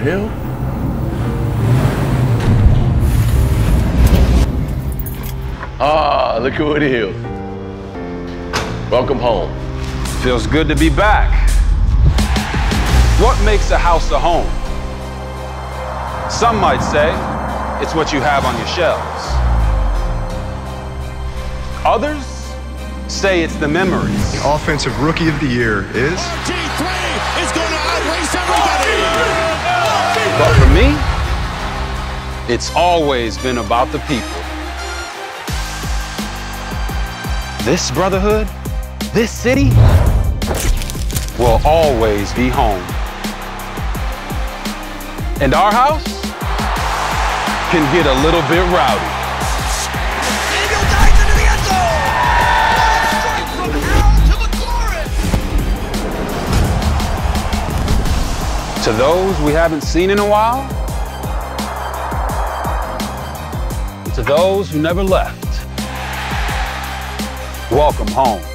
hell? Ah, look who it is. Welcome home. Feels good to be back. What makes a house a home? Some might say it's what you have on your shelves. Others say it's the memories. The offensive rookie of the year is... RG3 is going to outrace everybody! But for me, it's always been about the people. This brotherhood, this city, will always be home. And our house can get a little bit rowdy. Daniel dives into the end zone! Straight from Al to McLaurin! To those we haven't seen in a while, to those who never left, welcome home.